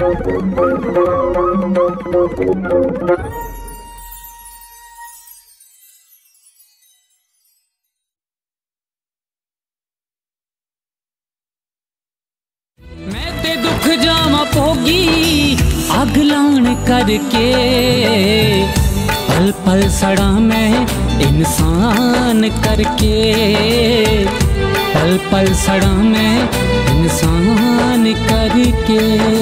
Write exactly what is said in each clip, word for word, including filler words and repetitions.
मैं ते दुख जावा भोगी अग लाण करके, पल पल सड़ा मैं इंसान करके, पल पल सड़ा मैं इंसान करके।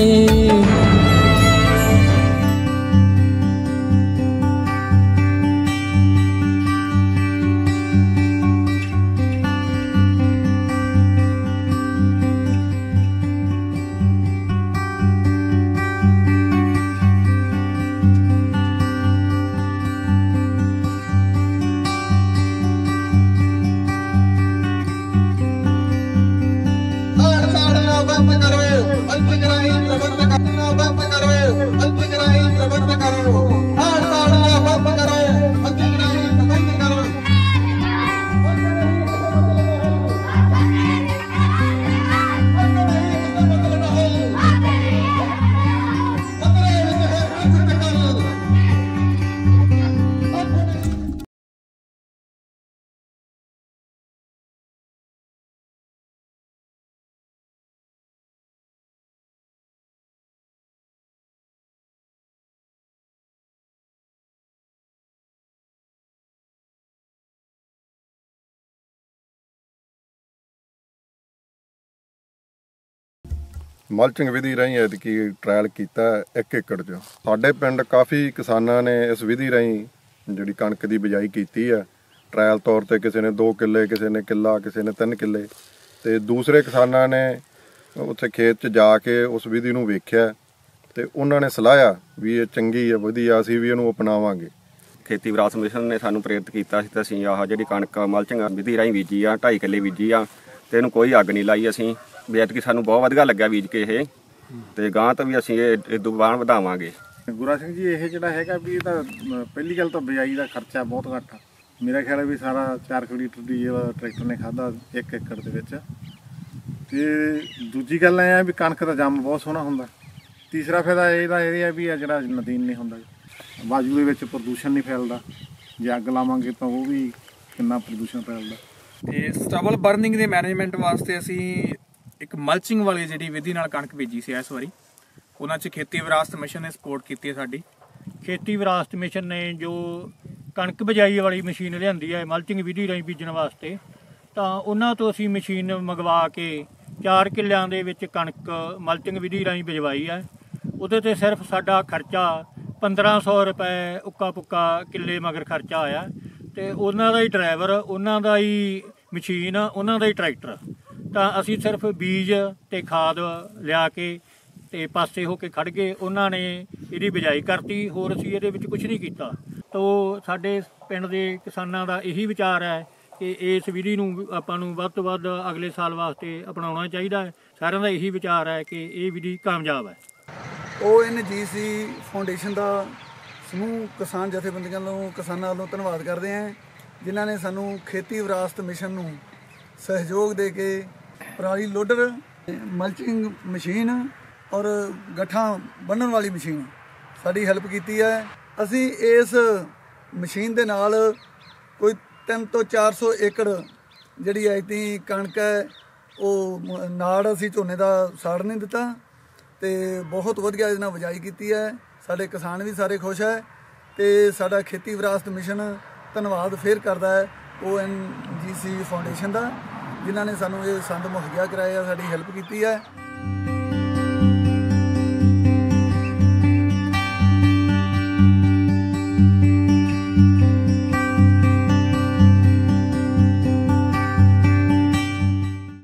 मल्चिंग विधि राही ऐतकी ट्रायल किया एक एकड़ च। साडे पिंड काफ़ी किसानां ने इस विधि राही जिहड़ी कणक की बिजाई की है ट्रायल तौर पर, किसी ने दो किले, किसी ने किला, किसी ने तीन किले, तो दूसरे किसानां ने उत्थे खेत च जाके उस विधि नूं वेख्या ते उन्हां ने सलाहिया भी ये चंगी है विधि, असीं भी इहनूं अपनावांगे। खेती विरासत मिशन ने सानूं प्रेरित किया ते असीं आह जिहड़ी कणक मल्चिंग विधि राही बीजी आ, ढाई किले बीजी आ ते इहनूं कोई अग नहीं लाई। असीं भी ऐतकी सानूं बहुत वधिया लग्गिआ बीज के ये, ते गांह तो भी असीं इह इदों बाण वधावांगे। गुरा सिंह जी ये जिहड़ा हैगा भी इहदा पहली गल तो बिजाई का खर्चा बहुत घੱਟ आ। मेरा ख्याल है भी सारा चार सौ लीटर डीजल ट्रैक्टर ने खाधा एक एकड़ दे विच। ते दूजी गल ऐ आ भी कणक दा जंम बहुत सोहना हुंदा। तीसरा फायदा ਇਹਦਾ ਇਹ ਹੈ ਵੀ ਆ ਜਿਹੜਾ ਨਦੀਨ नहीं ਹੁੰਦਾ, वायु ਦੇ ਵਿੱਚ प्रदूषण नहीं फैलता। ਜੇ ਅੱਗ ਲਾਵਾਂਗੇ ਤਾਂ ਉਹ ਵੀ ਕਿੰਨਾ ਪ੍ਰਦੂਸ਼ਣ ਫੈਲਦਾ। ਤੇ ਸਟਬਲ ਬਰਨਿੰਗ ਦੇ ਮੈਨੇਜਮੈਂਟ ਵਾਸਤੇ ਅਸੀਂ ਇੱਕ ਮਲਚਿੰਗ ਵਾਲੀ ਜਿਹੜੀ ਵਿਧੀ ਨਾਲ ਕਣਕ ਬੀਜੀ ਸੀ ਇਸ ਵਾਰੀ, ਉਹਨਾਂ 'ਚ ਖੇਤੀ ਵਿਰਾਸਤ ਮਿਸ਼ਨ ਨੇ ਸਪੋਰਟ ਕੀਤੀ ਹੈ ਸਾਡੀ। ਖੇਤੀ ਵਿਰਾਸਤ ਮਿਸ਼ਨ ਨੇ ਜੋ ਕਣਕ ਬਿਜਾਈ ਵਾਲੀ ਮਸ਼ੀਨ ਲਿਆਂਦੀ ਹੈ ਮਲਚਿੰਗ ਵਿਧੀ ਰਾਹੀਂ ਬੀਜਣ ਵਾਸਤੇ, ਤਾਂ ਉਹਨਾਂ ਤੋਂ ਅਸੀਂ ਮਸ਼ੀਨ ਮੰਗਵਾ ਕੇ ਚਾਰ ਕਿੱਲਿਆਂ ਦੇ ਵਿੱਚ ਕਣਕ ਮਲਚਿੰਗ ਵਿਧੀ ਰਾਹੀਂ ਬਿਜਵਾਈ ਹੈ। ਉਹਦੇ 'ਤੇ ਸਿਰਫ ਸਾਡਾ ਖਰਚਾ ਪੰਦਰਾਂ ਸੌ ਰੁਪਏ ਉੱਕਾ ਪੁੱਕਾ ਕਿੱਲੇ ਮਗਰ ਖਰਚਾ ਆਇਆ, ਅਤੇ ਉਹਨਾਂ ਦਾ ਹੀ ਡਰਾਈਵਰ, ਉਹਨਾਂ ਦਾ ਹੀ ਮਸ਼ੀਨ, ਉਹਨਾਂ ਦਾ ਹੀ ਟਰੈਕਟਰ। ਤਾਂ ਅਸੀਂ ਸਿਰਫ ਬੀਜ ਅਤੇ ਖਾਦ ਲਿਆ ਕੇ ਅਤੇ ਪਾਸੇ ਹੋ ਕੇ ਖੜ੍ਹ ਗਏ, ਉਹਨਾਂ ਨੇ ਇਹਦੀ ਬਿਜਾਈ ਕਰਤੀ। ਹੋਰ ਅਸੀਂ ਇਹਦੇ ਵਿੱਚ ਕੁਛ ਨਹੀਂ ਕੀਤਾ। ਤੋ ਸਾਡੇ ਪਿੰਡ ਦੇ ਕਿਸਾਨਾਂ ਦਾ ਇਹੀ ਵਿਚਾਰ ਹੈ ਕਿ ਇਸ ਵਿਧੀ ਨੂੰ ਆਪਾਂ ਨੂੰ ਵੱਧ ਤੋਂ ਵੱਧ ਅਗਲੇ ਸਾਲ ਵਾਸਤੇ ਅਪਣਾਉਣਾ ਚਾਹੀਦਾ ਹੈ। ਸਾਰਿਆਂ ਦਾ ਇਹੀ ਵਿਚਾਰ ਹੈ ਕਿ ਇਹ ਵਿਧੀ ਕਾਮਯਾਬ ਹੈ। ਉਹ ਐਨ ਜੀ ਸੀ ਫਾਊਂਡੇਸ਼ਨ ਦਾ ਸਮੂਹ ਕਿਸਾਨ ਜਥੇਬੰਦੀਆਂ ਵੱਲੋਂ ਕਿਸਾਨਾਂ ਵੱਲੋਂ ਧੰਨਵਾਦ ਕਰਦੇ ਹਾਂ, ਜਿਨ੍ਹਾਂ ਨੇ ਸਾਨੂੰ ਖੇਤੀ ਵਿਰਾਸਤ ਮਿਸ਼ਨ ਨੂੰ ਸਹਿਯੋਗ ਦੇ ਕੇ ਪਰਾਲੀ ਲੋਡਰ, ਮਲਚਿੰਗ ਮਸ਼ੀਨ ਔਰ ਗੱਠਾਂ ਬੰਨ੍ਹਣ ਵਾਲੀ ਮਸ਼ੀਨ ਸਾਡੀ ਹੈਲਪ ਕੀਤੀ ਹੈ। ਅਸੀਂ ਇਸ ਮਸ਼ੀਨ ਦੇ ਨਾਲ ਕੋਈ ਤਿੰਨ ਤੋਂ ਚਾਰ ਸੌ ਏਕੜ ਜਿਹੜੀ ਐਤੀ ਕਣਕ ਹੈ ਉਹ ਨਾੜ ਅਸੀਂ ਝੋਨੇ ਦਾ ਸਾੜ ਨਹੀਂ ਦਿੱਤਾ, ਅਤੇ ਬਹੁਤ ਵਧੀਆ ਇਹਦੇ ਨਾਲ ਬਿਜਾਈ ਕੀਤੀ ਹੈ। ਸਾਡੇ ਕਿਸਾਨ ਵੀ ਸਾਰੇ ਖੁਸ਼ ਹੈ, ਅਤੇ ਸਾਡਾ ਖੇਤੀ ਵਿਰਾਸਤ ਮਿਸ਼ਨ ਧੰਨਵਾਦ ਫੇਰ ਕਰਦਾ ਹੈ ਓ ਐਨ ਜੀ ਸੀ ਫਾਊਂਡੇਸ਼ਨ ਦਾ, ਜਿਨ੍ਹਾਂ ਨੇ ਸਾਨੂੰ ਇਹ ਸੰਦ ਮੁਹੱਈਆ ਕਰਾਇਆ, ਸਾਡੀ ਹੈਲਪ ਕੀਤੀ ਹੈ।